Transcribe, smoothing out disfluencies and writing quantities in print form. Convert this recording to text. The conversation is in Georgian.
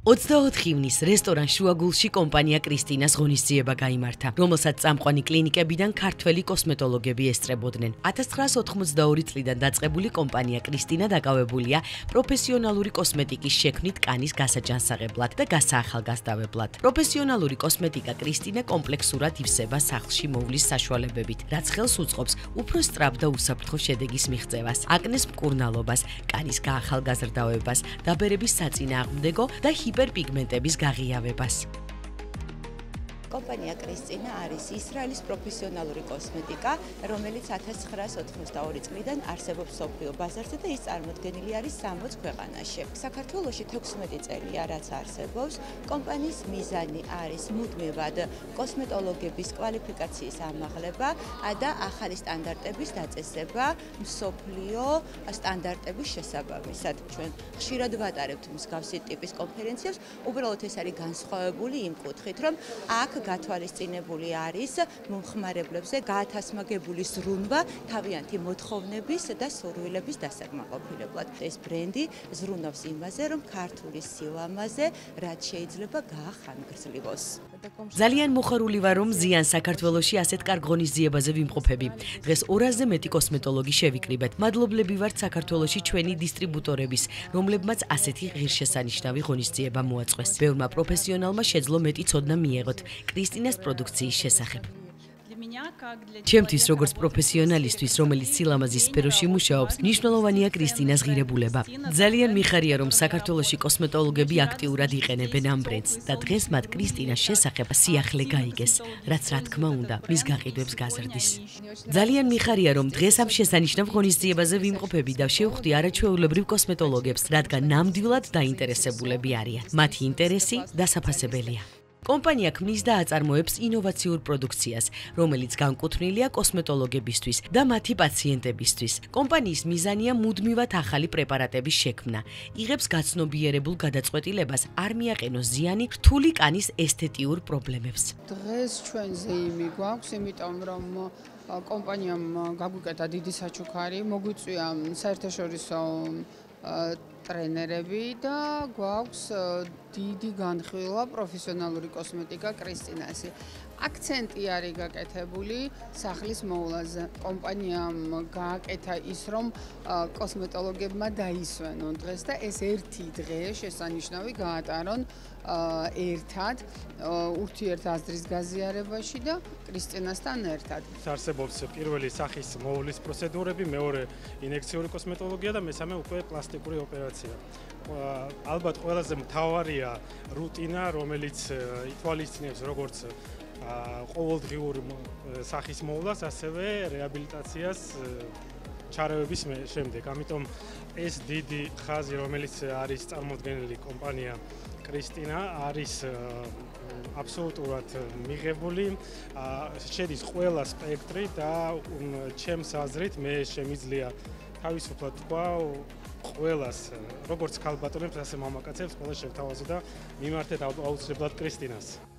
24 ივნის რესტორან შუაგულში კომპანია კრისტინას ღონისძიება გაიმართა, რომელსაც წამყვანი კლინიკებიდან ქართველი კოსმეტოლოგები ესწრებოდნენ. 1982 წლიდან დაწყებული კომპანია კრისტინა დაკავებულია პროფესიონალური კოსმეტიკის შექმნით კანის გასაჯანსაღებლად და გასაახალგაზრდავებლად. პროფესიონალური კოსმეტიკა კრისტინა კომპლექსურად ივსება სახლში მოვლის საშუალებებით, რაც ხელს უწყობს უფრო სწრაფ და უსაფრთხო შედეგის მიღწევას, აკნეს მკურნალობას, კანის გაახალგაზრდავებას, დაბერების საწინააღმდეგო და ჰიპერპიგმენტების გაღიავებას. კომპანია კრისტინა არის ისრაელის პროფესიონალური კოსმეტიკა, რომელიც 1982 წლიდან არსებობს მსოფლიო ბაზარზე და ის წარმოდგენილი არის 60 ქვეყანაში. საქართველოში 16 წელია, რაც არსებობს. კომპანიის მიზანი არის მუდმივად კოსმეტოლოგების კვალიფიკაციის ამაღლება და ახალი სტანდარტების დაწესება მსოფლიო სტანდარტების შესაბამისად. ჩვენ ხშირად ვატარებთ მსგავსი ტიპის კონფერენციებს, უბრალოდ ეს არის განსხვავებული იმ კუთხით, რომ აქ გათვალისწინებული არის მომხმარებლებზე გაათასმაგებული ზრუნვა თავიანთი მოთხოვნების და სურვილების დასაკმაყოფილებლად. ეს ბრენდი ზრუნავს იმაზე, რომ ქართული სილამაზე რაც შეიძლება გაახანგრძლივოს. ძალიან მოხარული ვარ, რომ ზიან საქართველოში ასეთ კარგ ღონისძიებაზე ვიმყოფები. დღეს 200-ზე მეტი კოსმეტოლოგი შევიკრიბეთ. მადლობლები ვართ საქართველოში ჩვენი დისტრიბუტორების, რომლებმაც ასეთი ღირსშესანიშნავი ღონისძიება მოაწყვეს. ბევრმა პროფესიონალმა შეძლო მეტი ცოდნა მიეღოთ კრისტინას პროდუქციის შესახებ. ჩემთვის როგორც პროფესიონალისტვის, რომელიც სილამაზის სფეროში მუშაობს, მნიშვნელოვანია კრისტინას ღირებულება. ძალიან მიხარია, რომ საქართველოში კოსმეტოლოგები აქტიურად იყენებენ ამ ბრენდს და დღეს მათ კრისტინას შესახებ სიახლე გაიგეს, რაც რა თქმა უნდა, მის გაყიდვებს გაზრდის. ძალიან მიხარია, რომ დღეს ამ შესანიშნავ ღონისძიებაზე ვიმყოფები და შევხვდი არაჩვეულებრივ კოსმეტოლოგებს, რადგან ნამდვილად დაინტერესებულები არიან. მათი ინტერესი დასაფასებელია. კომპანია ქმნის და აწარმოებს ინოვაციურ პროდუქციას, რომელიც განკუთვნილია კოსმეტოლოგებისთვის და მათი პაციენტებისთვის. კომპანიის მიზანია მუდმივად ახალი პრეპარატების შექმნა. იღებს გაცნობიერებულ გადაწყვეტილებას არ მიაყენოს ზიანი რთული კანის ესთეტიურ პრობლემებს. დღეს ჩვენზე იმი გვაქვს, იმიტომ რომ კომპანიამ გაგვიკეთა დიდი საჩუქარი, მოგვიწვია საერთაშორისო ტრენერები და გვაქვს დიდი განხილვა პროფესიონალური კოსმეტიკა კრისტინასი. აქცენტი არის გაკეთებული სახლის მოვლაზე. კომპანიამ გააკეთა ის, რომ კოსმეტოლოგებმა დაისვენონ დღეს და ეს ერთი დღე შესანიშნავი გაატარონ ერთად ურთიერთაზრის გაზიარებაში და კრისტინასთან ერთად. არსებობს პირველი სახის მოვლის პროცედურები, მეორე ინექციური კოსმეტოლოგია და მესამე უკვე პლასტიკური ოპერაცია. ალბათ ყველაზე მთავარია რუტინა, რომელიც ითვალისწინებს როგორც ყოველდღიურ სახის მოვლას, ასევე რეაბილიტაციას ჩარევების შემდეგ. ამიტომ ეს დიდი ხაზი, რომელიც არის წარმოდგენილი კომპანია კრისტინა, არის აბსოლუტურად მიღებული, შედის ყველა სპექტრი და ჩემს აზრით მე შემიძლია თავისუფლად თქვა ყველას, როგორც ქალბატონებს, ასე მამაკაცებს, ყველა შევთავაზო და მიმართეთ აუცილებლად კრისტინას.